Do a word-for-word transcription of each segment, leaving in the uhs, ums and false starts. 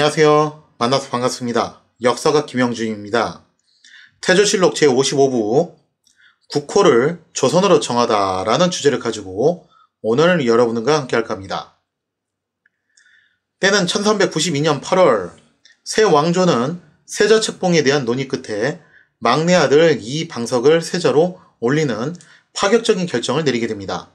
안녕하세요. 만나서 반갑습니다. 역사가 김영준입니다. 태조실록 제오십오 부 국호를 조선으로 정하다 라는 주제를 가지고 오늘 여러분과 함께 할까 합니다. 때는 천삼백구십이 년 팔월, 새 왕조는 세자 책봉에 대한 논의 끝에 막내 아들 이방석을 세자로 올리는 파격적인 결정을 내리게 됩니다.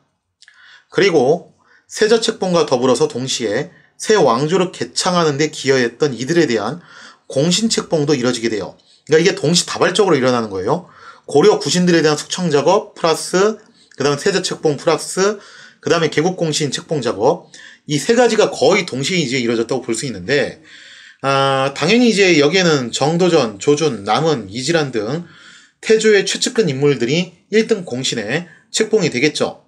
그리고 세자 책봉과 더불어서 동시에 새 왕조를 개창하는 데 기여했던 이들에 대한 공신 책봉도 이뤄지게 돼요. 그러니까 이게 동시다발적으로 일어나는 거예요. 고려 구신들에 대한 숙청 작업 플러스 그 다음에 세자 책봉 플러스 그 다음에 개국공신 책봉 작업, 이 세 가지가 거의 동시에 이제 이루어졌다고 볼 수 있는데, 아, 당연히 이제 여기에는 정도전, 조준, 남은, 이질환 등 태조의 최측근 인물들이 일 등 공신에 책봉이 되겠죠.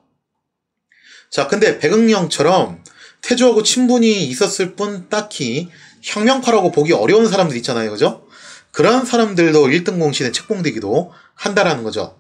자, 근데 백응령처럼 태조하고 친분이 있었을 뿐 딱히 혁명파라고 보기 어려운 사람들 있잖아요. 그죠? 그런 사람들도 일 등 공신에 책봉되기도 한다라는 거죠.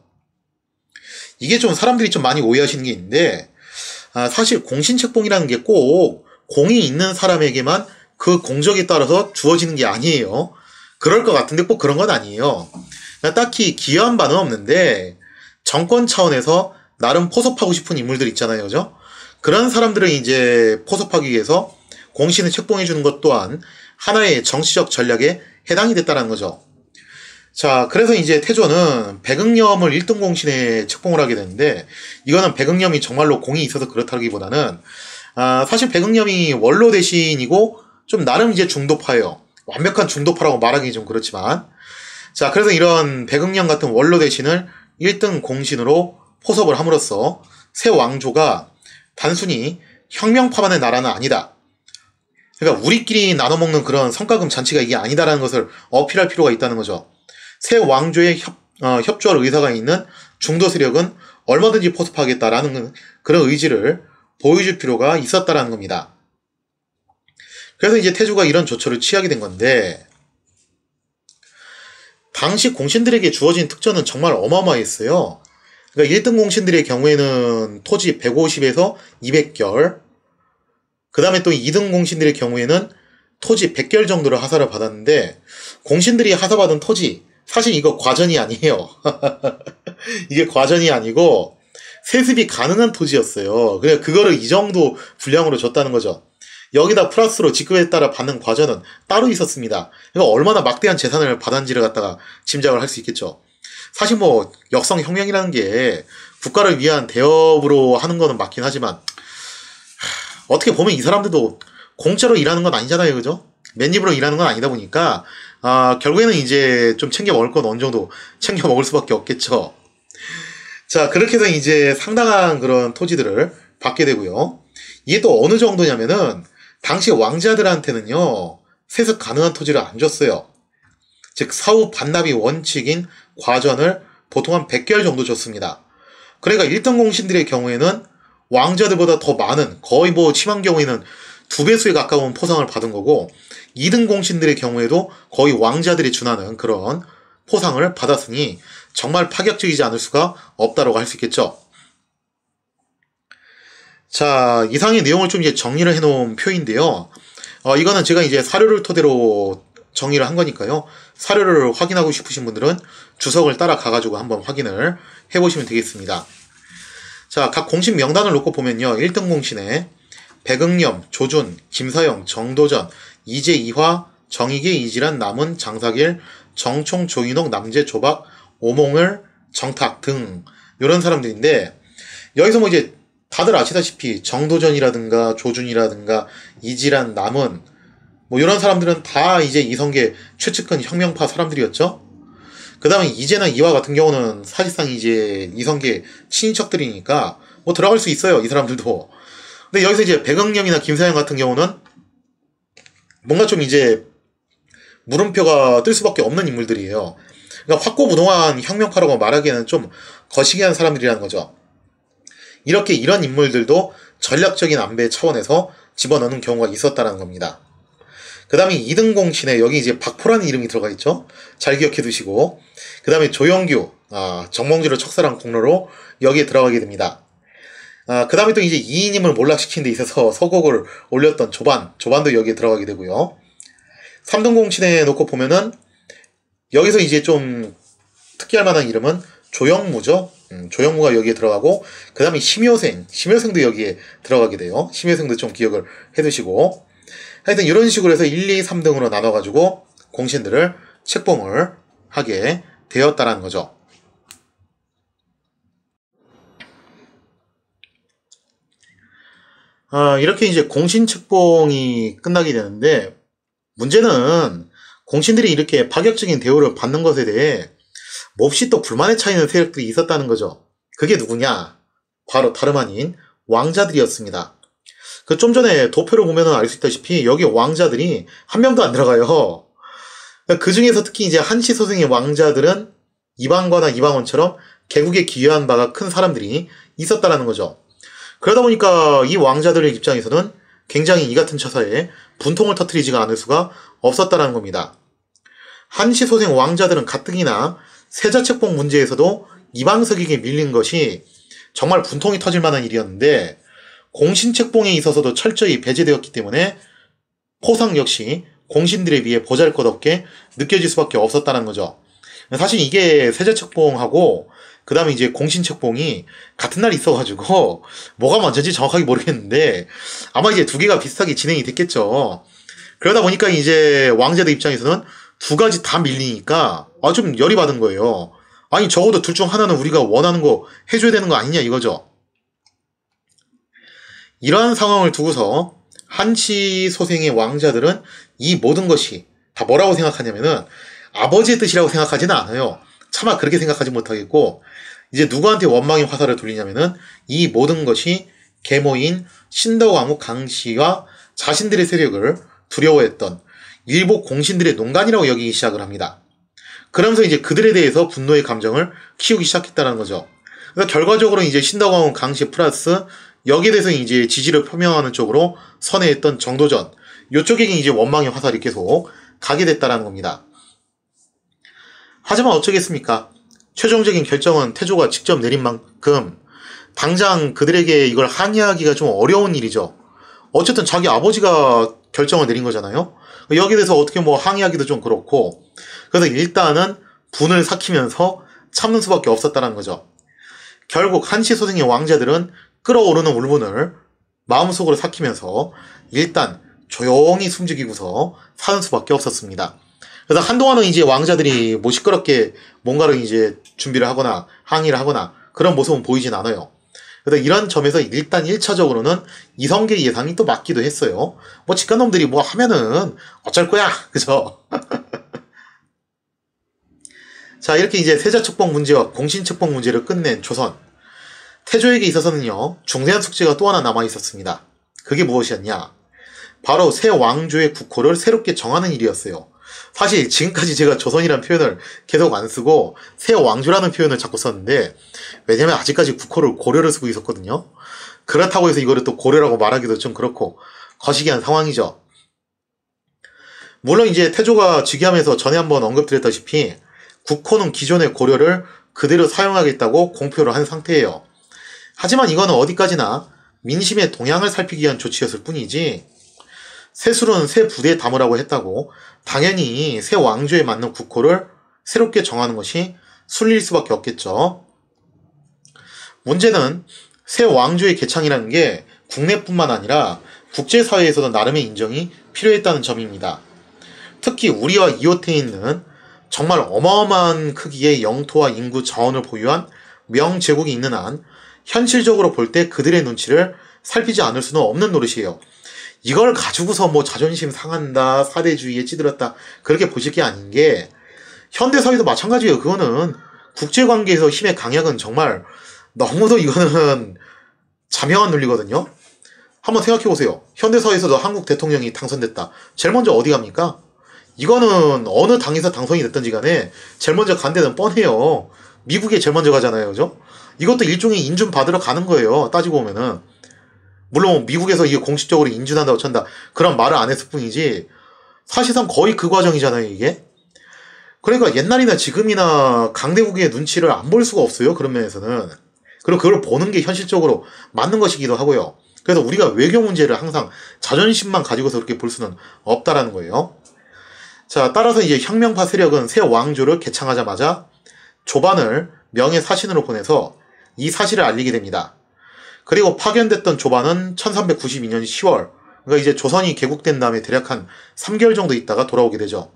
이게 좀 사람들이 좀 많이 오해하시는 게 있는데, 아, 사실 공신 책봉이라는 게 꼭 공이 있는 사람에게만 그 공적에 따라서 주어지는 게 아니에요. 그럴 것 같은데 꼭 그런 건 아니에요. 딱히 기여한 바는 없는데 정권 차원에서 나름 포섭하고 싶은 인물들 있잖아요. 그죠? 그런 사람들은 이제 포섭하기 위해서 공신을 책봉해 주는 것 또한 하나의 정치적 전략에 해당이 됐다는 거죠. 자, 그래서 이제 태조는 백응염을 일 등 공신에 책봉을 하게 되는데, 이거는 백응염이 정말로 공이 있어서 그렇다기보다는 아, 사실 백응염이 원로 대신이고 좀 나름 이제 중도파예요. 완벽한 중도파라고 말하기 좀 그렇지만, 자, 그래서 이런 백응염 같은 원로 대신을 일 등 공신으로 포섭을 함으로써 새 왕조가 단순히 혁명파만의 나라는 아니다. 그러니까 우리끼리 나눠먹는 그런 성과금 잔치가 이게 아니다라는 것을 어필할 필요가 있다는 거죠. 새 왕조에 협, 어, 협조할 의사가 있는 중도 세력은 얼마든지 포섭하겠다라는 그런 의지를 보여줄 필요가 있었다라는 겁니다. 그래서 이제 태조가 이런 조처를 취하게 된 건데, 당시 공신들에게 주어진 특전은 정말 어마어마했어요. 그러니까 일 등 공신들의 경우에는 토지 백오십에서 이백 결, 그 다음에 또 이 등 공신들의 경우에는 토지 백 결 정도를 하사를 받았는데, 공신들이 하사받은 토지, 사실 이거 과전이 아니에요. 이게 과전이 아니고 세습이 가능한 토지였어요. 그래 그거를 이 정도 분량으로 줬다는 거죠. 여기다 플러스로 직급에 따라 받는 과전은 따로 있었습니다. 그러니까 얼마나 막대한 재산을 받았는지를 갖다가 짐작을 할 수 있겠죠. 사실 뭐 역성혁명이라는 게 국가를 위한 대업으로 하는 거는 맞긴 하지만, 어떻게 보면 이 사람들도 공짜로 일하는 건 아니잖아요. 그죠? 맨입으로 일하는 건 아니다 보니까 아, 결국에는 이제 좀 챙겨 먹을 건 어느 정도 챙겨 먹을 수밖에 없겠죠. 자, 그렇게 해서 이제 상당한 그런 토지들을 받게 되고요. 이게 또 어느 정도냐면은 당시 왕자들한테는요, 세습 가능한 토지를 안 줬어요. 즉 사후 반납이 원칙인 과전을 보통 한 백 결 정도 줬습니다. 그러니까 일 등 공신들의 경우에는 왕자들보다 더 많은, 거의 뭐 심한 경우에는 두 배수에 가까운 포상을 받은 거고, 이 등 공신들의 경우에도 거의 왕자들이 준하는 그런 포상을 받았으니 정말 파격적이지 않을 수가 없다고 할 수 있겠죠. 자, 이상의 내용을 좀 이제 정리를 해놓은 표인데요. 어, 이거는 제가 이제 사료를 토대로 정리를 한 거니까요. 사료를 확인하고 싶으신 분들은 주석을 따라가가지고 한번 확인을 해보시면 되겠습니다. 자, 각 공신 명단을 놓고 보면요. 일 등 공신에 백응염, 조준, 김사영, 정도전, 이재, 이화, 정익의, 이질환, 남은, 장사길, 정총, 조인옥, 남재, 조박, 오몽을, 정탁 등 이런 사람들인데, 여기서 뭐 이제 다들 아시다시피 정도전이라든가 조준이라든가 이질환, 남은 뭐 이런 사람들은 다 이제 이성계 최측근 혁명파 사람들이었죠. 그 다음에 이재나 이화 같은 경우는 사실상 이제 이성계 친인척들이니까 뭐 들어갈 수 있어요. 이 사람들도. 근데 여기서 이제 백응염이나 김사영 같은 경우는 뭔가 좀 이제 물음표가 뜰 수밖에 없는 인물들이에요. 그러니까 확고부동한 혁명파라고 말하기에는 좀 거시기한 사람들이라는 거죠. 이렇게 이런 인물들도 전략적인 안배 차원에서 집어넣는 경우가 있었다는 겁니다. 그 다음에 이 등 공신에 여기 이제 박포라는 이름이 들어가 있죠. 잘 기억해 두시고, 그 다음에 조영규, 아, 정몽주를 척살한 공로로 여기에 들어가게 됩니다. 아, 그 다음에 또 이제 이인임을 몰락시키는 데 있어서 서곡을 올렸던 조반, 조반도 여기에 들어가게 되고요. 삼 등 공신에 놓고 보면은 여기서 이제 좀 특이할 만한 이름은 조영무죠. 음, 조영무가 여기에 들어가고 그 다음에 심효생, 심효생도 여기에 들어가게 돼요. 심효생도 좀 기억을 해두시고 하여튼 이런 식으로 해서 일, 이, 삼 등으로 나눠가지고 공신들을 책봉을 하게 되었다라는 거죠. 아, 이렇게 이제 공신 책봉이 끝나게 되는데 문제는 공신들이 이렇게 파격적인 대우를 받는 것에 대해 몹시 또 불만에 차이는 세력들이 있었다는 거죠. 그게 누구냐? 바로 다름 아닌 왕자들이었습니다. 그 좀 전에 도표를 보면 알 수 있다시피 여기 왕자들이 한 명도 안 들어가요. 그 중에서 특히 이제 한시 소생의 왕자들은 이방과나 이방원처럼 개국에 기여한 바가 큰 사람들이 있었다라는 거죠. 그러다 보니까 이 왕자들의 입장에서는 굉장히 이 같은 처사에 분통을 터뜨리지가 않을 수가 없었다라는 겁니다. 한시 소생 왕자들은 가뜩이나 세자책봉 문제에서도 이방석에게 밀린 것이 정말 분통이 터질 만한 일이었는데 공신책봉에 있어서도 철저히 배제되었기 때문에 포상 역시 공신들에 비해 보잘것없게 느껴질 수밖에 없었다는 거죠. 사실 이게 세자책봉하고 그 다음에 이제 공신책봉이 같은 날 있어가지고 뭐가 먼저인지 정확하게 모르겠는데 아마 이제 두 개가 비슷하게 진행이 됐겠죠. 그러다 보니까 이제 왕자들 입장에서는 두 가지 다 밀리니까 아 좀 열이 받은 거예요. 아니 적어도 둘 중 하나는 우리가 원하는 거 해줘야 되는 거 아니냐 이거죠. 이러한 상황을 두고서 한시 소생의 왕자들은 이 모든 것이 다 뭐라고 생각하냐면은 아버지의 뜻이라고 생각하지는 않아요. 차마 그렇게 생각하지 못하겠고 이제 누구한테 원망의 화살을 돌리냐면은 이 모든 것이 계모인 신덕왕후 강씨와 자신들의 세력을 두려워했던 일부 공신들의 농간이라고 여기기 시작을 합니다. 그러면서 이제 그들에 대해서 분노의 감정을 키우기 시작했다는 거죠. 그래서 결과적으로 이제 신덕왕후 강씨 플러스 여기에 대해서 이제 지지를 표명하는 쪽으로 선회했던 정도전 이쪽에게 이제 원망의 화살이 계속 가게 됐다라는 겁니다. 하지만 어쩌겠습니까? 최종적인 결정은 태조가 직접 내린 만큼 당장 그들에게 이걸 항의하기가 좀 어려운 일이죠. 어쨌든 자기 아버지가 결정을 내린 거잖아요. 여기에 대해서 어떻게 뭐 항의하기도 좀 그렇고 그래서 일단은 분을 삭히면서 참는 수밖에 없었다는 거죠. 결국 한시 소생의 왕자들은 끓어오르는 울분을 마음속으로 삭히면서 일단 조용히 숨죽이고서 사는 수밖에 없었습니다. 그래서 한동안은 이제 왕자들이 뭐 시끄럽게 뭔가를 이제 준비를 하거나 항의를 하거나 그런 모습은 보이진 않아요. 그래서 이런 점에서 일단 일 차적으로는 이성계 예상이 또 맞기도 했어요. 뭐 직관놈들이 뭐 하면은 어쩔 거야. 그죠? 자, 이렇게 이제 세자책봉 문제와 공신책봉 문제를 끝낸 조선. 태조에게 있어서는요, 중대한 숙제가 또 하나 남아 있었습니다. 그게 무엇이었냐? 바로 새 왕조의 국호를 새롭게 정하는 일이었어요. 사실 지금까지 제가 조선이라는 표현을 계속 안 쓰고 새 왕조라는 표현을 자꾸 썼는데 왜냐면 아직까지 국호를 고려를 쓰고 있었거든요. 그렇다고 해서 이거를 또 고려라고 말하기도 좀 그렇고 거시기한 상황이죠. 물론 이제 태조가 즉위하면서 전에 한번 언급드렸다시피 국호는 기존의 고려를 그대로 사용하겠다고 공표를 한 상태예요. 하지만 이거는 어디까지나 민심의 동향을 살피기 위한 조치였을 뿐이지 새술은 새 부대에 담으라고 했다고 당연히 새 왕조에 맞는 국호를 새롭게 정하는 것이 순리일 수밖에 없겠죠. 문제는 새 왕조의 개창이라는 게 국내뿐만 아니라 국제사회에서도 나름의 인정이 필요했다는 점입니다. 특히 우리와 이웃해 있는 정말 어마어마한 크기의 영토와 인구 자원을 보유한 명제국이 있는 한 현실적으로 볼 때 그들의 눈치를 살피지 않을 수는 없는 노릇이에요. 이걸 가지고서 뭐 자존심 상한다, 사대주의에 찌들었다 그렇게 보실 게 아닌 게 현대사회도 마찬가지예요. 그거는 국제관계에서 힘의 강약은 정말 너무도 이거는 자명한 논리거든요. 한번 생각해보세요. 현대사회에서도 한국 대통령이 당선됐다. 제일 먼저 어디 갑니까? 이거는 어느 당에서 당선이 됐든지 간에 제일 먼저 간 데는 뻔해요. 미국에 제일 먼저 가잖아요. 그죠? 이것도 일종의 인준 받으러 가는 거예요. 따지고 보면은. 물론 미국에서 이게 공식적으로 인준한다고 찬다 그런 말을 안 했을 뿐이지 사실상 거의 그 과정이잖아요. 이게. 그러니까 옛날이나 지금이나 강대국의 눈치를 안 볼 수가 없어요. 그런 면에서는. 그리고 그걸 보는 게 현실적으로 맞는 것이기도 하고요. 그래서 우리가 외교 문제를 항상 자존심만 가지고서 그렇게 볼 수는 없다라는 거예요. 자, 따라서 이제 혁명파 세력은 새 왕조를 개창하자마자 조반을 명예 사신으로 보내서 이 사실을 알리게 됩니다. 그리고 파견됐던 조반은 천삼백구십이 년 시월, 그러니까 이제 조선이 개국된 다음에 대략 한 삼 개월 정도 있다가 돌아오게 되죠.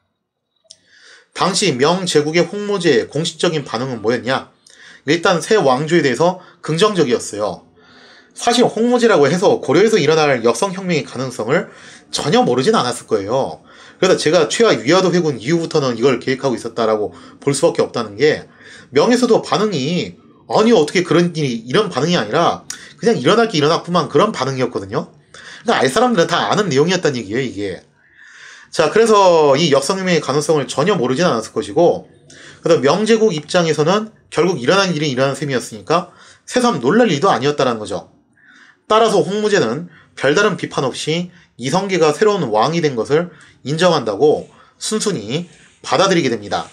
당시 명제국의 홍무제의 공식적인 반응은 뭐였냐? 일단 새 왕조에 대해서 긍정적이었어요. 사실 홍무제라고 해서 고려에서 일어날 역성혁명의 가능성을 전혀 모르진 않았을 거예요. 그래서 제가 최하 위화도 회군 이후부터는 이걸 계획하고 있었다라고 볼 수밖에 없다는 게, 명에서도 반응이 아니 어떻게 그런 일이 이런 반응이 아니라 그냥 일어날 게 일어났구만 그런 반응이었거든요. 그러니까 알 사람들은 다 아는 내용이었다는 얘기예요, 이게. 자, 그래서 이 역성혁명의 가능성을 전혀 모르진 않았을 것이고, 그래서 명제국 입장에서는 결국 일어난 일이 일어난 셈이었으니까 새삼 놀랄 일도 아니었다는 거죠. 따라서 홍무제는 별다른 비판 없이 이성계가 새로운 왕이 된 것을 인정한다고 순순히 받아들이게 됩니다.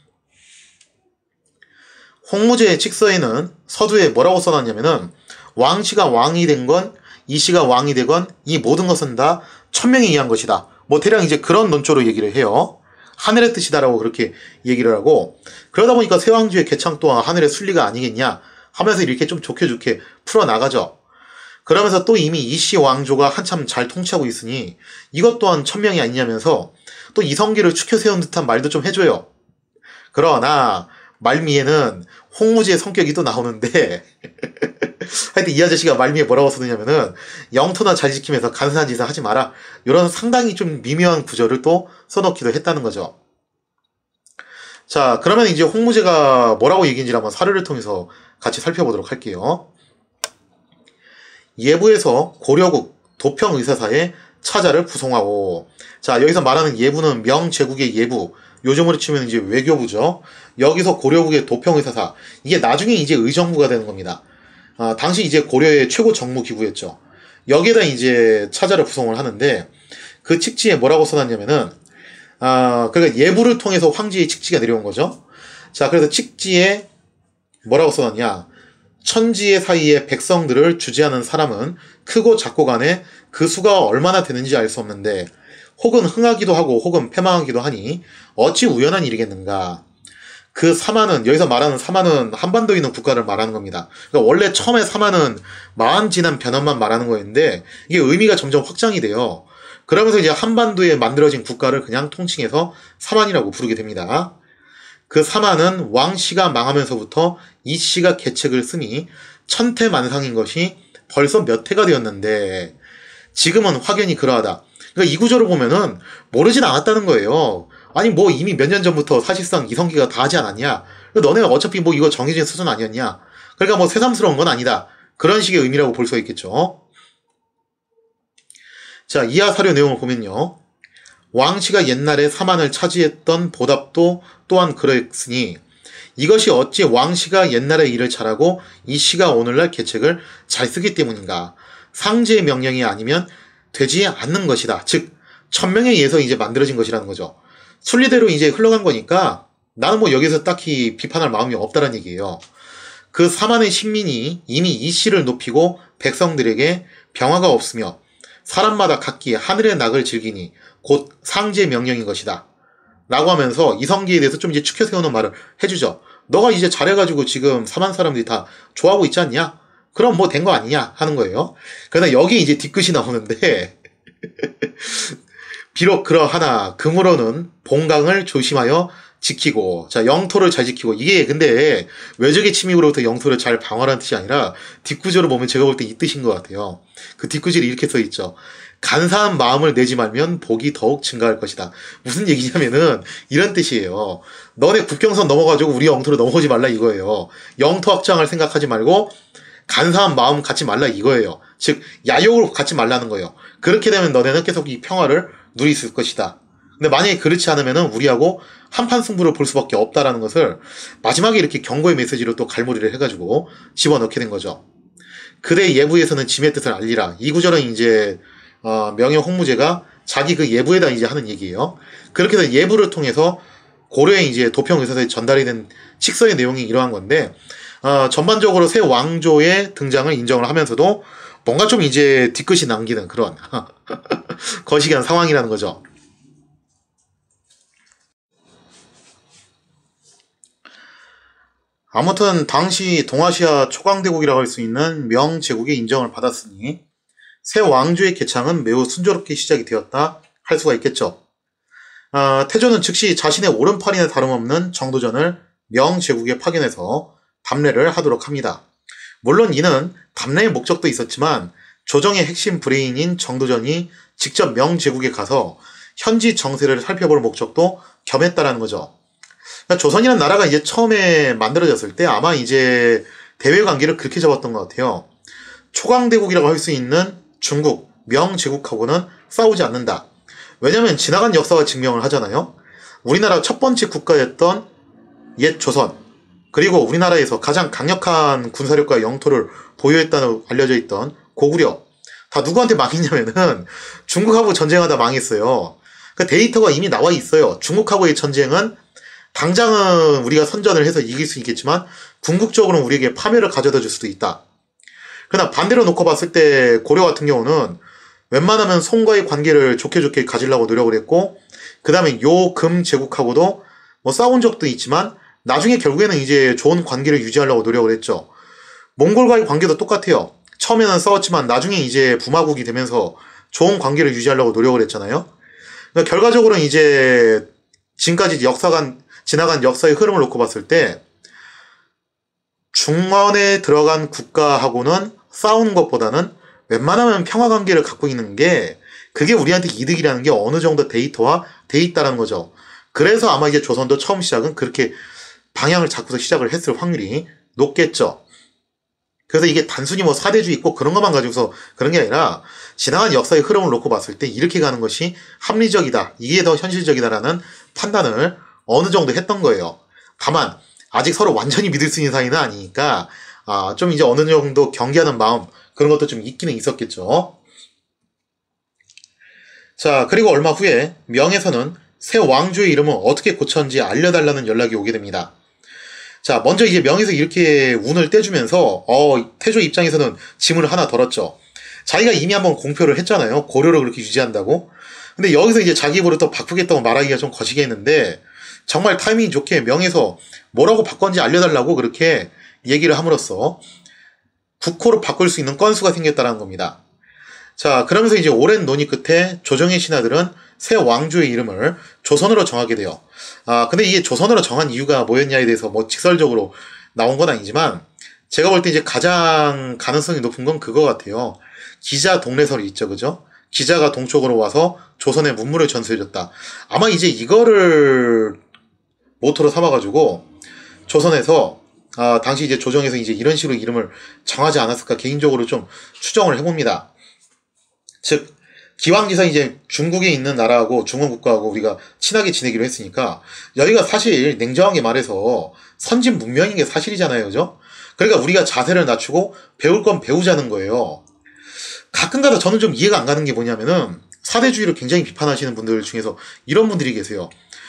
홍무제의 칙서에는 서두에 뭐라고 써놨냐면은, 왕씨가 왕이 된 건, 이씨가 왕이 되건 이 모든 것은 다 천명에 의한 것이다. 뭐 대략 이제 그런 논조로 얘기를 해요. 하늘의 뜻이다라고 그렇게 얘기를 하고, 그러다 보니까 새 왕조의 개창 또한 하늘의 순리가 아니겠냐 하면서 이렇게 좀 좋게 좋게 풀어나가죠. 그러면서 또 이미 이씨 왕조가 한참 잘 통치하고 있으니 이것 또한 천명이 아니냐면서 또 이성계를 추켜 세운 듯한 말도 좀 해줘요. 그러나 말미에는 홍무제의 성격이 또 나오는데 하여튼 이 아저씨가 말미에 뭐라고 써두냐면은, 영토나 잘 지키면서 간사한 짓을 하지 마라, 이런 상당히 좀 미묘한 구절을 또 써놓기도 했다는 거죠. 자, 그러면 이제 홍무제가 뭐라고 얘기인지를 한번 사료를 통해서 같이 살펴보도록 할게요. 예부에서 고려국 도평의사사의 차자를 구성하고, 자, 여기서 말하는 예부는 명제국의 예부, 요즘으로 치면 이제 외교부죠. 여기서 고려국의 도평의사사, 이게 나중에 이제 의정부가 되는 겁니다. 아, 당시 이제 고려의 최고 정무기구였죠. 여기에다 이제 차자를 구성을 하는데, 그 칙지에 뭐라고 써놨냐면은, 아, 그러니까 예부를 통해서 황제의 칙지가 내려온 거죠. 자, 그래서 칙지에 뭐라고 써놨냐? 천지의 사이에 백성들을 주재하는 사람은 크고 작고 간에 그 수가 얼마나 되는지 알 수 없는데, 혹은 흥하기도 하고 혹은 패망하기도 하니 어찌 우연한 일이겠는가. 그 사만은, 여기서 말하는 사만은 한반도에 있는 국가를 말하는 겁니다. 그러니까 원래 처음에 사만은 마한 지난 변환만 말하는 거였는데, 이게 의미가 점점 확장이 돼요. 그러면서 이제 한반도에 만들어진 국가를 그냥 통칭해서 사만이라고 부르게 됩니다. 그 사만은 왕씨가 망하면서부터 이씨가 계책을 쓰니 천태만상인 것이 벌써 몇 해가 되었는데, 지금은 확연히 그러하다. 그러니까 이 구조를 보면은 모르진 않았다는 거예요. 아니 뭐 이미 몇 년 전부터 사실상 이성계가 다 하지 않았냐? 너네가 어차피 뭐 이거 정해진 수준 아니었냐? 그러니까 뭐 새삼스러운 건 아니다. 그런 식의 의미라고 볼 수 있겠죠. 자, 이하 사료 내용을 보면요. 왕씨가 옛날에 사만을 차지했던 보답도 또한 그랬으니 이것이 어찌 왕씨가 옛날에 일을 잘하고 이씨가 오늘날 계책을 잘 쓰기 때문인가. 상제의 명령이 아니면 되지 않는 것이다. 즉 천명에 의해서 이제 만들어진 것이라는 거죠. 순리대로 이제 흘러간 거니까 나는 뭐 여기서 딱히 비판할 마음이 없다는 얘기예요. 그 사만의 신민이 이미 이씨를 높이고 백성들에게 병화가 없으며 사람마다 각기 하늘의 낙을 즐기니 곧 상제의 명령인 것이다. 라고 하면서 이성계에 대해서 좀 이제 추켜 세우는 말을 해주죠. 너가 이제 잘해가지고 지금 사만 사람들이 다 좋아하고 있지 않냐? 그럼 뭐 된 거 아니냐? 하는 거예요. 그러나 여기 이제 뒤끝이 나오는데 비록 그러하나 금으로는 봉강을 조심하여 지키고, 자, 영토를 잘 지키고, 이게 근데 외적의 침입으로부터 영토를 잘 방어하는 뜻이 아니라 뒷구조를 보면 제가 볼 때 이 뜻인 것 같아요. 그 뒷구절이 이렇게 써있죠. 간사한 마음을 내지 말면 복이 더욱 증가할 것이다. 무슨 얘기냐면은 이런 뜻이에요. 너네 국경선 넘어가지고 우리 영토로 넘어오지 말라 이거예요. 영토 확장을 생각하지 말고 간사한 마음 갖지 말라 이거예요. 즉 야욕을 갖지 말라는 거예요. 그렇게 되면 너네는 계속 이 평화를 누릴 것이다. 근데 만약에 그렇지 않으면은 우리하고 한판 승부를 볼 수밖에 없다라는 것을 마지막에 이렇게 경고의 메시지로 또 갈무리를 해가지고 집어넣게 된 거죠. 그대 예부에서는 짐의 뜻을 알리라. 이 구절은 이제 어, 명예 홍무제가 자기 그 예부에다 이제 하는 얘기예요. 그렇게 해서 예부를 통해서 고려에 이제 도평의사사에 전달이 된 칙서의 내용이 이러한 건데, 어, 전반적으로 새 왕조의 등장을 인정을 하면서도 뭔가 좀 이제 뒤끝이 남기는 그런 거시기한 상황이라는 거죠. 아무튼 당시 동아시아 초강대국이라고 할 수 있는 명제국의 인정을 받았으니 새 왕조의 개창은 매우 순조롭게 시작이 되었다 할 수가 있겠죠. 아, 태조는 즉시 자신의 오른팔이나 다름없는 정도전을 명제국에 파견해서 답례를 하도록 합니다. 물론 이는 답례의 목적도 있었지만 조정의 핵심 브레인인 정도전이 직접 명제국에 가서 현지 정세를 살펴볼 목적도 겸했다라는 거죠. 그러니까 조선이라는 나라가 이제 처음에 만들어졌을 때 아마 이제 대외 관계를 그렇게 잡았던 것 같아요. 초강대국이라고 할 수 있는 중국, 명제국하고는 싸우지 않는다. 왜냐면 지나간 역사가 증명을 하잖아요. 우리나라 첫 번째 국가였던 옛 조선, 그리고 우리나라에서 가장 강력한 군사력과 영토를 보유했다고 알려져 있던 고구려, 다 누구한테 망했냐면은 중국하고 전쟁하다 망했어요. 그 데이터가 이미 나와 있어요. 중국하고의 전쟁은 당장은 우리가 선전을 해서 이길 수 있겠지만 궁극적으로는 우리에게 파멸을 가져다 줄 수도 있다. 그러나 반대로 놓고 봤을 때 고려 같은 경우는 웬만하면 송과의 관계를 좋게 좋게 가지려고 노력을 했고, 그 다음에 요 금 제국하고도 뭐 싸운 적도 있지만 나중에 결국에는 이제 좋은 관계를 유지하려고 노력을 했죠. 몽골과의 관계도 똑같아요. 처음에는 싸웠지만 나중에 이제 부마국이 되면서 좋은 관계를 유지하려고 노력을 했잖아요. 그러니까 결과적으로는 이제 지금까지 역사가 지나간 역사의 흐름을 놓고 봤을 때 중원에 들어간 국가하고는 싸우는 것보다는 웬만하면 평화관계를 갖고 있는 게 그게 우리한테 이득이라는 게 어느 정도 데이터화 돼 있다는 거죠. 그래서 아마 이제 조선도 처음 시작은 그렇게 방향을 잡고서 시작을 했을 확률이 높겠죠. 그래서 이게 단순히 뭐 사대주의 있고 그런 것만 가지고서 그런 게 아니라 지나간 역사의 흐름을 놓고 봤을 때 이렇게 가는 것이 합리적이다, 이게 더 현실적이다라는 판단을 어느 정도 했던 거예요. 다만 아직 서로 완전히 믿을 수 있는 사이는 아니니까 아, 좀 이제 어느 정도 경계하는 마음, 그런 것도 좀 있기는 있었겠죠. 자, 그리고 얼마 후에 명에서는 새 왕조의 이름을 어떻게 고쳤는지 알려달라는 연락이 오게 됩니다. 자, 먼저 이제 명에서 이렇게 운을 떼주면서 어, 태조 입장에서는 짐을 하나 덜었죠. 자기가 이미 한번 공표를 했잖아요. 고려를 그렇게 유지한다고. 근데 여기서 이제 자기 입으로 또 바꾸겠다고 말하기가 좀 거시기했는데 정말 타이밍 좋게 명에서 뭐라고 바꿨는지 알려달라고 그렇게 얘기를 함으로써 국호로 바꿀 수 있는 건수가 생겼다는 겁니다. 자, 그러면서 이제 오랜 논의 끝에 조정의 신하들은 새 왕조의 이름을 조선으로 정하게 돼요. 아, 근데 이게 조선으로 정한 이유가 뭐였냐에 대해서 뭐 직설적으로 나온 건 아니지만 제가 볼 때 이제 가장 가능성이 높은 건 그거 같아요. 기자 동래설이 있죠, 그죠? 기자가 동쪽으로 와서 조선의 문물을 전수해줬다. 아마 이제 이거를 모토로 삼아가지고 조선에서 아, 당시 이제 조정에서 이제 이런 식으로 이름을 정하지 않았을까 개인적으로 좀 추정을 해봅니다. 즉, 기왕지사 이제 중국에 있는 나라하고 중원국가하고 우리가 친하게 지내기로 했으니까 여기가 사실 냉정하게 말해서 선진 문명인 게 사실이잖아요, 그죠? 그러니까 우리가 자세를 낮추고 배울 건 배우자는 거예요. 가끔가다 저는 좀 이해가 안 가는 게 뭐냐면은 사대주의를 굉장히 비판하시는 분들 중에서 이런 분들이 계세요.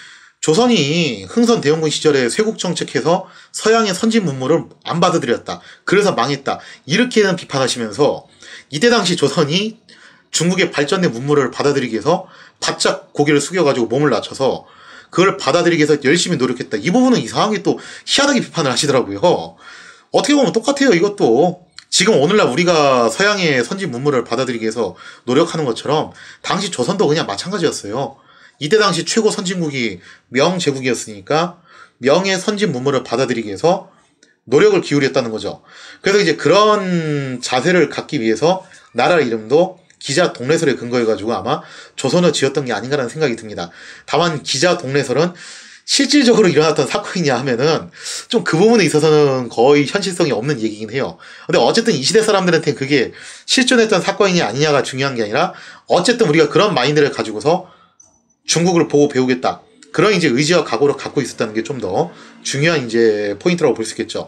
조선이 흥선 대원군 시절에 쇄국 정책해서 서양의 선진 문물을 안 받아들였다, 그래서 망했다, 이렇게는 비판하시면서 이때 당시 조선이 중국의 발전된 문물을 받아들이기 위해서 바짝 고개를 숙여가지고 몸을 낮춰서 그걸 받아들이기 위해서 열심히 노력했다, 이 부분은 이상하게 또 희한하게 비판을 하시더라고요. 어떻게 보면 똑같아요. 이것도 지금 오늘날 우리가 서양의 선진 문물을 받아들이기 위해서 노력하는 것처럼 당시 조선도 그냥 마찬가지였어요. 이때 당시 최고 선진국이 명제국이었으니까 명의 선진 문물을 받아들이기 위해서 노력을 기울였다는 거죠. 그래서 이제 그런 자세를 갖기 위해서 나라 이름도 기자 동래설에 근거해가지고 아마 조선을 지었던 게 아닌가라는 생각이 듭니다. 다만 기자 동래설은 실질적으로 일어났던 사건이냐 하면은 좀 그 부분에 있어서는 거의 현실성이 없는 얘기긴 해요. 근데 어쨌든 이 시대 사람들한테는 그게 실존했던 사건이냐 아니냐가 중요한 게 아니라 어쨌든 우리가 그런 마인드를 가지고서 중국을 보고 배우겠다, 그런 이제 의지와 각오를 갖고 있었다는 게 좀 더 중요한 이제 포인트라고 볼 수 있겠죠.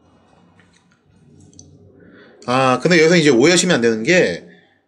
아, 근데 여기서 이제 오해하시면 안 되는 게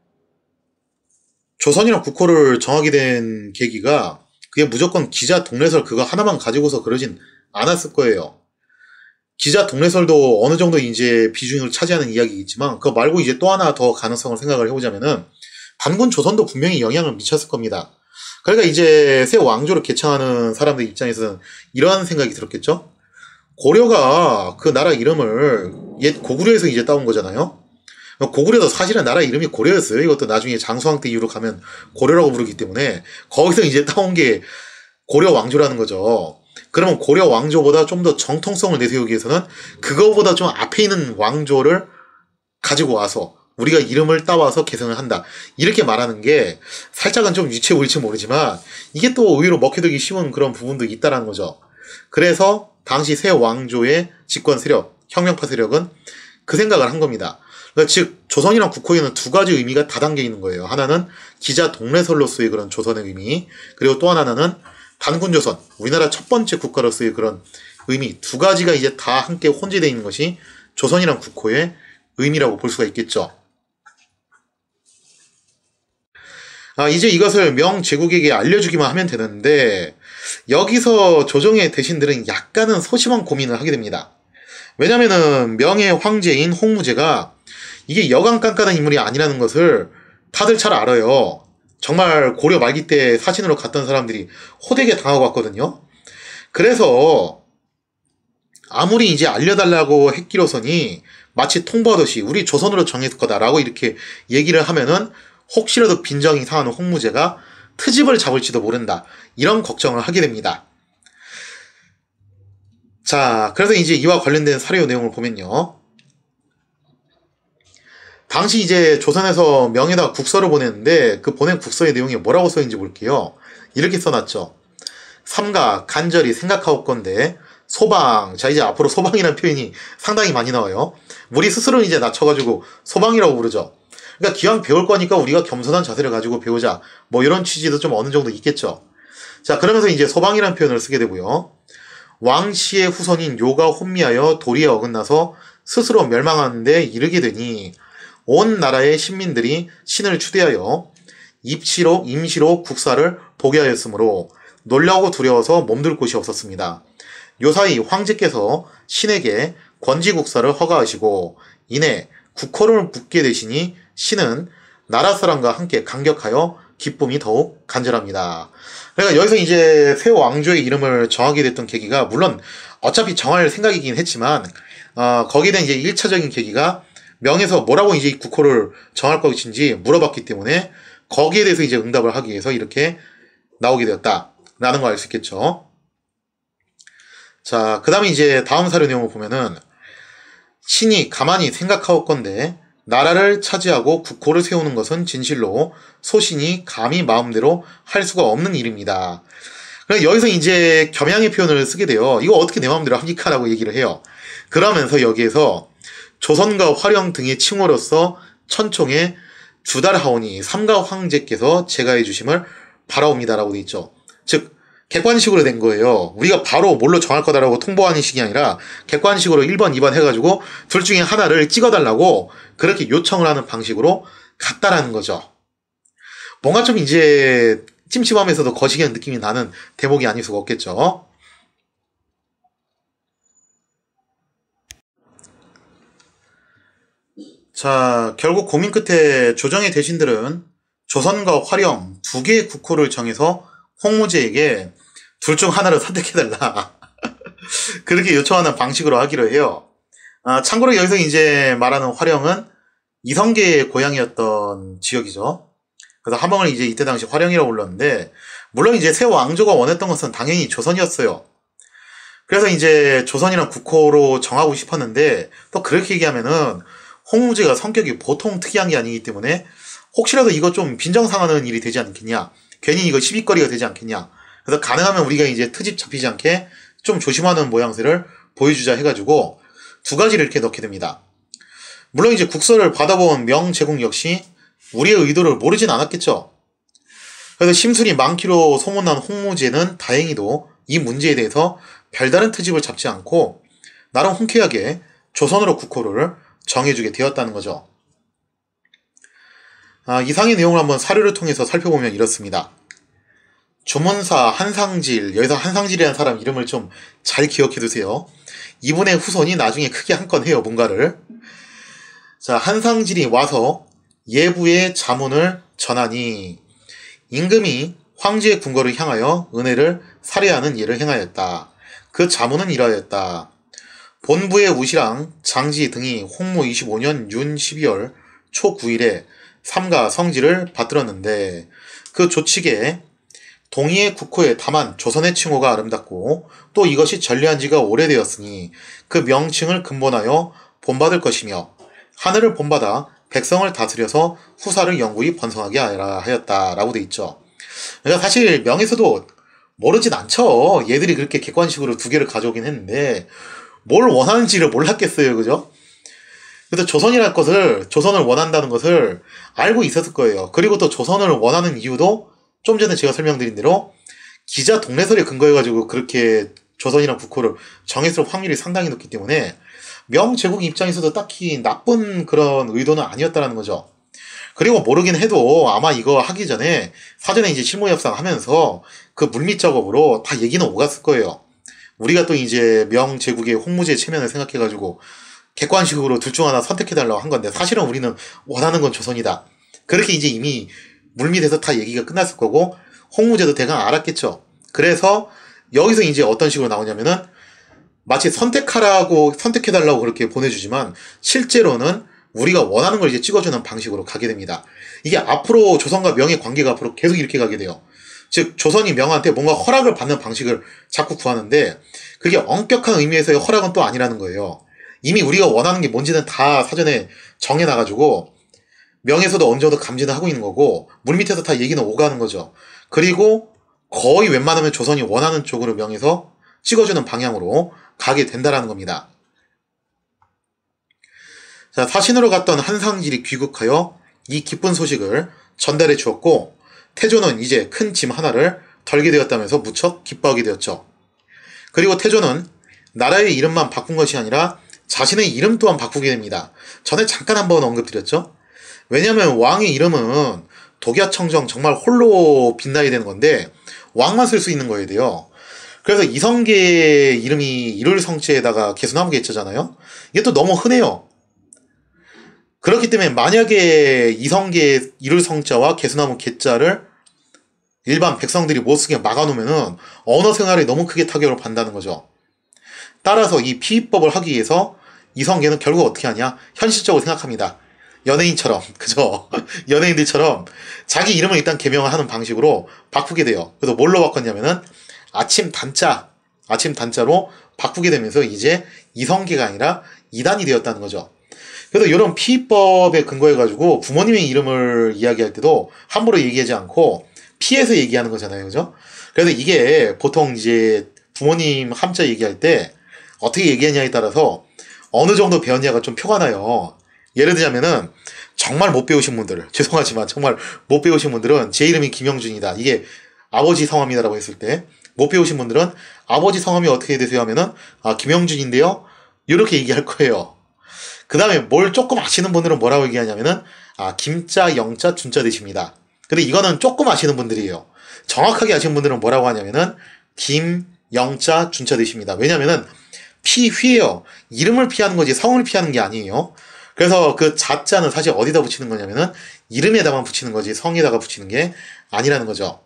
조선이랑 국호를 정하게 된 계기가 그게 무조건 기자 동래설 그거 하나만 가지고서 그러진 않았을 거예요. 기자 동래설도 어느 정도 이제 비중을 차지하는 이야기겠지만 그거 말고 이제 또 하나 더 가능성을 생각을 해보자면은 반군 조선도 분명히 영향을 미쳤을 겁니다. 그러니까 이제 새 왕조를 개창하는 사람들 입장에서는 이런 생각이 들었겠죠? 고려가 그 나라 이름을 옛 고구려에서 이제 따온 거잖아요. 고구려도 사실은 나라 이름이 고려였어요. 이것도 나중에 장수왕 때 이후로 가면 고려라고 부르기 때문에 거기서 이제 따온 게 고려 왕조라는 거죠. 그러면 고려 왕조보다 좀 더 정통성을 내세우기 위해서는 그거보다 좀 앞에 있는 왕조를 가지고 와서 우리가 이름을 따와서 개성을 한다. 이렇게 말하는 게 살짝은 좀 유치해 보일지 모르지만 이게 또 의외로 먹혀들기 쉬운 그런 부분도 있다는 거죠. 그래서 당시 새 왕조의 집권 세력, 혁명파 세력은 그 생각을 한 겁니다. 그러니까 즉 조선이랑 국호에는 두 가지 의미가 다 담겨 있는 거예요. 하나는 기자 동래설로서의 그런 조선의 의미, 그리고 또 하나는 단군조선, 우리나라 첫 번째 국가로서의 그런 의미, 두 가지가 이제 다 함께 혼재되어 있는 것이 조선이랑 국호의 의미라고 볼 수가 있겠죠. 아, 이제 이것을 명제국에게 알려주기만 하면 되는데 여기서 조정의 대신들은 약간은 소심한 고민을 하게 됩니다. 왜냐면은 명의 황제인 홍무제가 이게 여간 깐깐한 인물이 아니라는 것을 다들 잘 알아요. 정말 고려 말기 때 사신으로 갔던 사람들이 호되게 당하고 왔거든요. 그래서 아무리 이제 알려달라고 했기로서니 마치 통보하듯이 우리 조선으로 정했을 거다라고 이렇게 얘기를 하면은 혹시라도 빈정이 상하는 홍무제가 트집을 잡을지도 모른다. 이런 걱정을 하게 됩니다. 자, 그래서 이제 이와 관련된 사료 내용을 보면요. 당시 이제 조선에서 명에다 국서를 보냈는데 그 보낸 국서의 내용이 뭐라고 써있는지 볼게요. 이렇게 써놨죠. 삼가 간절히 생각하옵건대 소방. 자, 이제 앞으로 소방이라는 표현이 상당히 많이 나와요. 우리 스스로는 이제 낮춰가지고 소방이라고 부르죠. 그러니까 기왕 배울 거니까 우리가 겸손한 자세를 가지고 배우자. 뭐 이런 취지도 좀 어느 정도 있겠죠. 자, 그러면서 이제 소방이라는 표현을 쓰게 되고요. 왕씨의 후손인 요가 혼미하여 도리에 어긋나서 스스로 멸망하는데 이르게 되니 온 나라의 신민들이 신을 추대하여 입시로 임시로 국사를 보게 하였으므로 놀라고 두려워서 몸둘 곳이 없었습니다. 요사이 황제께서 신에게 권지국사를 허가하시고 이내 국호를 붙게 되시니 신은 나라 사람과 함께 감격하여 기쁨이 더욱 간절합니다. 그러니까 여기서 이제 새 왕조의 이름을 정하게 됐던 계기가 물론 어차피 정할 생각이긴 했지만 어, 거기에 대한 이제 일차적인 계기가 명에서 뭐라고 이제 국호를 정할 것인지 물어봤기 때문에 거기에 대해서 이제 응답을 하기 위해서 이렇게 나오게 되었다라는 걸 알 수 있겠죠. 자, 그 다음에 이제 다음 사료 내용을 보면은 신이 가만히 생각하옵건대 나라를 차지하고 국호를 세우는 것은 진실로 소신이 감히 마음대로 할 수가 없는 일입니다. 그러니까 여기서 이제 겸양의 표현을 쓰게 돼요. 이거 어떻게 내 마음대로 합니까라고 얘기를 해요. 그러면서 여기에서 조선과 화령 등의 칭호로서 천총에 주달하오니 삼가 황제께서 제가해 주심을 바라옵니다라고 돼 있죠. 즉 객관식으로 된 거예요. 우리가 바로 뭘로 정할 거다라고 통보하는 식이 아니라 객관식으로 일 번, 이 번 해가지고 둘 중에 하나를 찍어달라고 그렇게 요청을 하는 방식으로 갔다라는 거죠. 뭔가 좀 이제 찜찜하면서도 거시기한 느낌이 나는 대목이 아닐 수가 없겠죠. 자, 결국 고민 끝에 조정의 대신들은 조선과 화령 두 개의 국호를 정해서 홍무제에게 둘 중 하나를 선택해달라. 그렇게 요청하는 방식으로 하기로 해요. 아, 참고로 여기서 이제 말하는 화령은 이성계의 고향이었던 지역이죠. 그래서 함흥을 이제 이때 당시 화령이라고 불렀는데, 물론 이제 새 왕조가 원했던 것은 당연히 조선이었어요. 그래서 이제 조선이랑 국호로 정하고 싶었는데, 또 그렇게 얘기하면은 홍무제가 성격이 보통 특이한 게 아니기 때문에 혹시라도 이거 좀 빈정상하는 일이 되지 않겠냐, 괜히 이거 시비거리가 되지 않겠냐, 그래서 가능하면 우리가 이제 트집 잡히지 않게 좀 조심하는 모양새를 보여주자 해가지고 두 가지를 이렇게 넣게 됩니다. 물론 이제 국서를 받아본 명제국 역시 우리의 의도를 모르진 않았겠죠. 그래서 심술이 많기로 소문난 홍무제는 다행히도 이 문제에 대해서 별다른 트집을 잡지 않고 나름 흔쾌하게 조선으로 국호를 정해주게 되었다는 거죠. 아, 이상의 내용을 한번 사료를 통해서 살펴보면 이렇습니다. 조문사 한상질, 여기서 한상질이라는 사람 이름을 좀 잘 기억해두세요. 이분의 후손이 나중에 크게 한 건 해요, 뭔가를. 자, 한상질이 와서 예부의 자문을 전하니 임금이 황제의 궁궐을 향하여 은혜를 살해하는 일을 행하였다. 그 자문은 이러하였다. 본부의 우시랑, 장지 등이 홍무 이십오 년 윤 십이월 초 구 일에 삼가 성지를 받들었는데 그 조칙에 동의의 국호에 다만 조선의 칭호가 아름답고 또 이것이 전리한 지가 오래되었으니 그 명칭을 근본하여 본받을 것이며 하늘을 본받아 백성을 다스려서 후사를 영구히 번성하게 하여라 하였다라고 돼 있죠. 그러니까 사실 명에서도 모르진 않죠. 얘들이 그렇게 객관식으로 두 개를 가져오긴 했는데 뭘 원하는지를 몰랐겠어요. 그죠? 그래서 조선이랄 것을, 조선을 원한다는 것을 알고 있었을 거예요. 그리고 또 조선을 원하는 이유도 좀 전에 제가 설명드린 대로 기자 동래설에 근거해가지고 그렇게 조선이란 국호를 정했을 확률이 상당히 높기 때문에 명제국 입장에서도 딱히 나쁜 그런 의도는 아니었다는 거죠. 그리고 모르긴 해도 아마 이거 하기 전에 사전에 이제 실무협상 하면서 그 물밑 작업으로 다 얘기는 오갔을 거예요. 우리가 또 이제 명제국의 홍무제 체면을 생각해가지고 객관식으로 둘 중 하나 선택해달라고 한 건데 사실은 우리는 원하는 건 조선이다. 그렇게 이제 이미 물밑에서 다 얘기가 끝났을 거고 홍무제도 대강 알았겠죠. 그래서 여기서 이제 어떤 식으로 나오냐면은 마치 선택하라고 선택해달라고 그렇게 보내주지만 실제로는 우리가 원하는 걸 이제 찍어주는 방식으로 가게 됩니다. 이게 앞으로 조선과 명의 관계가 앞으로 계속 이렇게 가게 돼요. 즉 조선이 명한테 뭔가 허락을 받는 방식을 자꾸 구하는데 그게 엄격한 의미에서의 허락은 또 아니라는 거예요. 이미 우리가 원하는 게 뭔지는 다 사전에 정해놔가지고 명에서도 어느 정도 감지는 하고 있는 거고 물밑에서 다 얘기는 오가는 거죠. 그리고 거의 웬만하면 조선이 원하는 쪽으로 명에서 찍어주는 방향으로 가게 된다라는 겁니다. 자, 사신으로 갔던 한상질이 귀국하여 이 기쁜 소식을 전달해 주었고 태조는 이제 큰 짐 하나를 덜게 되었다면서 무척 기뻐하게 되었죠. 그리고 태조는 나라의 이름만 바꾼 것이 아니라 자신의 이름 또한 바꾸게 됩니다. 전에 잠깐 한번 언급드렸죠. 왜냐하면 왕의 이름은 독야청정 정말 홀로 빛나야 되는 건데 왕만 쓸 수 있는 거여야 돼요. 그래서 이성계 이름이 일월성체에다가 개수나무 개자잖아요. 이게 또 너무 흔해요. 그렇기 때문에 만약에 이성계 일월성자와 개수나무 개자를 일반 백성들이 못 쓰게 막아놓으면은 언어 생활에 너무 크게 타격을 받는다는 거죠. 따라서 이 피입법을 하기 위해서 이성계는 결국 어떻게 하냐? 현실적으로 생각합니다. 연예인처럼, 그죠? 연예인들처럼 자기 이름을 일단 개명을 하는 방식으로 바꾸게 돼요. 그래서 뭘로 바꿨냐면은 아침 단자, 아침 단자로 바꾸게 되면서 이제 이성계가 아니라 이단이 되었다는 거죠. 그래서 이런 피입법에 근거해가지고 부모님의 이름을 이야기할 때도 함부로 얘기하지 않고 피해서 얘기하는 거잖아요. 그죠? 그래서 이게 보통 이제 부모님 함자 얘기할 때 어떻게 얘기하냐에 따라서 어느 정도 배웠냐가 좀 표가 나요. 예를 들자면은 정말 못 배우신 분들, 죄송하지만 정말 못 배우신 분들은 제 이름이 김영준이다. 이게 아버지 성함이다라고 했을 때 못 배우신 분들은 아버지 성함이 어떻게 되세요 하면은 아 김영준인데요. 이렇게 얘기할 거예요. 그 다음에 뭘 조금 아시는 분들은 뭐라고 얘기하냐면은 아 김자, 영자, 준자 되십니다. 근데 이거는 조금 아시는 분들이에요. 정확하게 아시는 분들은 뭐라고 하냐면은 김, 영자, 준자 되십니다. 왜냐면은 피휘예요. 이름을 피하는 거지 성을 피하는 게 아니에요. 그래서 그 자자는 사실 어디다 붙이는 거냐면은 이름에다만 붙이는 거지 성에다가 붙이는 게 아니라는 거죠.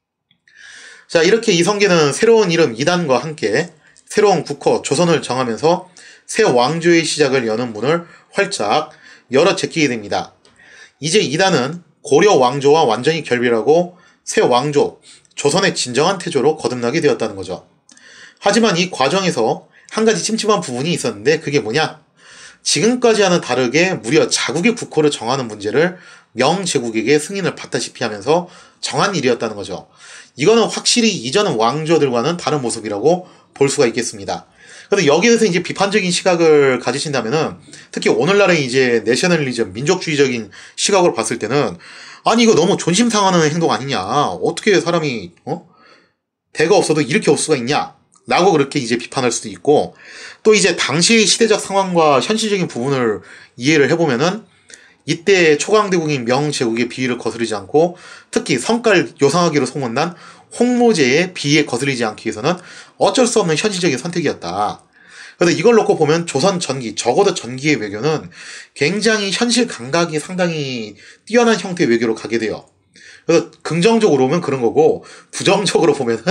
자, 이렇게 이성계는 새로운 이름 이단과 함께 새로운 국호 조선을 정하면서 새 왕조의 시작을 여는 문을 활짝 열어 제끼게 됩니다. 이제 이단은 고려 왕조와 완전히 결별하고 새 왕조, 조선의 진정한 태조로 거듭나게 되었다는 거죠. 하지만 이 과정에서 한 가지 찜찜한 부분이 있었는데 그게 뭐냐? 지금까지와는 다르게 무려 자국의 국호를 정하는 문제를 명제국에게 승인을 받다시피 하면서 정한 일이었다는 거죠. 이거는 확실히 이전 왕조들과는 다른 모습이라고 볼 수가 있겠습니다. 근데 여기에 대해서 이제 비판적인 시각을 가지신다면은 특히 오늘날의 이제 내셔널리즘, 민족주의적인 시각으로 봤을 때는 아니 이거 너무 존심 상하는 행동 아니냐? 어떻게 사람이 어? 대가 없어도 이렇게 올 수가 있냐? 라고 그렇게 이제 비판할 수도 있고 또 이제 당시의 시대적 상황과 현실적인 부분을 이해를 해보면은 이때 초강대국인 명제국의 비위를 거스르지 않고 특히 성깔 요상하기로 소문난 홍무제의 비위에 거스르지 않기 위해서는 어쩔 수 없는 현실적인 선택이었다. 그래서 이걸 놓고 보면 조선 전기, 적어도 전기의 외교는 굉장히 현실 감각이 상당히 뛰어난 형태의 외교로 가게 돼요. 그래서 긍정적으로 보면 그런 거고 부정적으로 보면은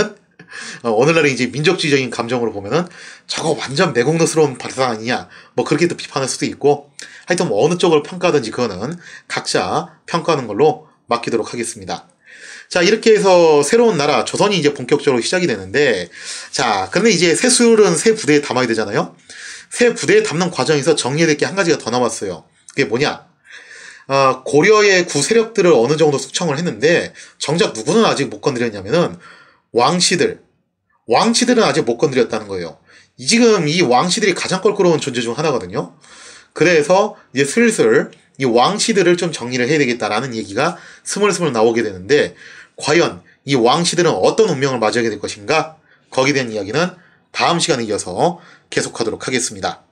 어, 오늘날의 이제 민족주의적인 감정으로 보면은 저거 완전 매국노스러운 발상 아니냐, 뭐 그렇게 또 비판할 수도 있고, 하여튼 뭐 어느 쪽을 평가하든지 그거는 각자 평가하는 걸로 맡기도록 하겠습니다. 자, 이렇게 해서 새로운 나라 조선이 이제 본격적으로 시작이 되는데, 자, 그런데 이제 새 술은 새 부대에 담아야 되잖아요. 새 부대에 담는 과정에서 정리해야 될 게 한 가지가 더 남았어요. 그게 뭐냐? 어, 고려의 구 세력들을 어느 정도 숙청을 했는데 정작 누구는 아직 못 건드렸냐면은 왕씨들. 왕씨들은 아직 못 건드렸다는 거예요. 이 지금 이 왕씨들이 가장 껄끄러운 존재 중 하나거든요. 그래서 이제 슬슬 이 왕씨들을 좀 정리를 해야 되겠다라는 얘기가 스물스물 나오게 되는데, 과연 이 왕씨들은 어떤 운명을 맞이하게 될 것인가? 거기에 대한 이야기는 다음 시간에 이어서 계속하도록 하겠습니다.